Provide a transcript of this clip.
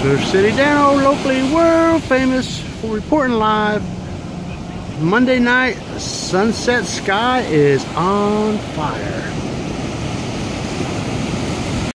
So City Dano, locally world famous for reporting live. Monday night, sunset sky is on fire.